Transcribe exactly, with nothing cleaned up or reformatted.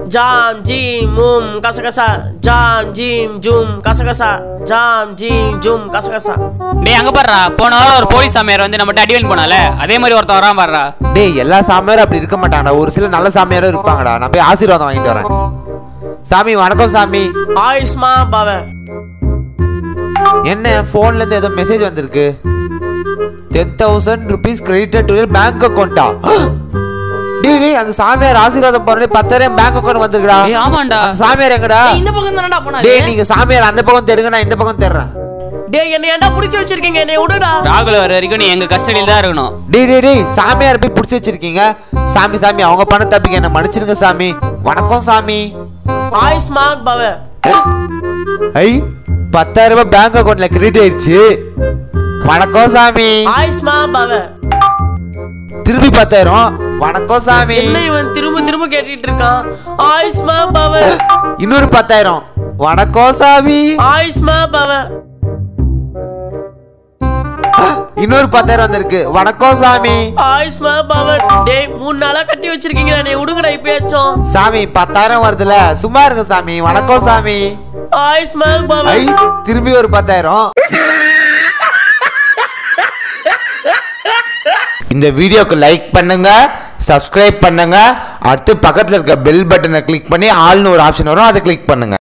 Jam ஜீம் மூம் கசகசா ஜாம் ஜீம் ஜூம் கசகசா ஜாம் ஜீம் ஜூம் கசகசா. டேய் அங்க பாருடா, போன வாரம் ஒரு போலீஸ் சாமியார் வந்து நம்ம அடிவன் போனால அதே மாதிரி ஒருத்தன் வரான் பாருடா. டேய் எல்லா சாமியாரும் அப்படி இருக்க மாட்டாங்கடா, ஒரு சில நல்ல சாமியாரும் இருப்பாங்கடா. நான் போய் ஆசீர்வாதம் வாங்கிட்டு வரேன். சாமி வணக்கம் சாமி. ஆயுஷ்மா பவ. என்ன போன்ல இருந்து ஏதோ மெசேஜ் வந்திருக்கு. Ten thousand rupees credited to your bank அக்கௌண்டா. டேய் டேய் அந்த சாமியார் ஆசீர்வாதம் பண்ணி பத்தாயிரம் பேங்க் அக்கௌண்ட் வந்திருக்குடா. ஏய் ஆமாண்டா. சாமியார் எங்கடா? இந்த பக்கம் தானடா போனாரு. டேய் நீங்க சாமியார் அந்த பக்கம் தேடுங்க, நான் இந்த பக்கம் தேடுறேன். டேய் என்ன ஏன்டா புடிச்சு வச்சிருக்கீங்க? என்னை விடுடா. ராகுல் வர வரைக்கும் நீ எங்க கஸ்டடியில தான் இருக்கணும். டேய் டேய் டேய் சாமியார் போய் புடிச்சு வச்சிருக்கீங்க. சாமி சாமி அவங்க பண்ண தப்பிக்க என்ன மன்னிச்சிருங்க சாமி. வணக்கம் சாமி. ஆயுஷ்மா பவ. ஐ பத்தாயிரம் ரூபாய் பேங்க் அக்கௌண்ட்ல கிரெடிட் ஆயிடுச்சு. வணக்கம் சாமி. ஆயுஷ்மா பவ. திருப்பி பத்தாயிரம். வணக்கம் சாமி. என்ன இவன் திரும்ப திரும்ப கேட்டிட்டு இருக்கான்? ஆயுஷ்மா பவ. இன்னொரு பத்தாயிரம். வணக்கம் சாமி. ஆயுஷ்மா பவ. இன்னொரு பத்தாயிரம் வந்திருக்கு. வணக்கம் சாமி. ஆயுஷ்மா பவ. டேய் மூணு நாளா கட்டி வச்சிருக்கீங்க, என்னை விடுங்கடா இப்பயாச்சும். சாமி பத்தாயிரம் வருதுல, சும்மா இருங்க சாமி. வணக்கம் சாமி. ஆயுஷ்மா பவ. ஐ திரும்பி ஒரு பத்தாயிரம். இந்த வீடியோக்கு லைக் பண்ணுங்க, சப்ஸ்கிரைப் பண்ணுங்க, அடுத்து பக்கத்துல இருக்க பெல் பட்டனை கிளிக் பண்ணி ஆல்னு ஒரு ஆப்ஷன் வரும், அதை கிளிக் பண்ணுங்க.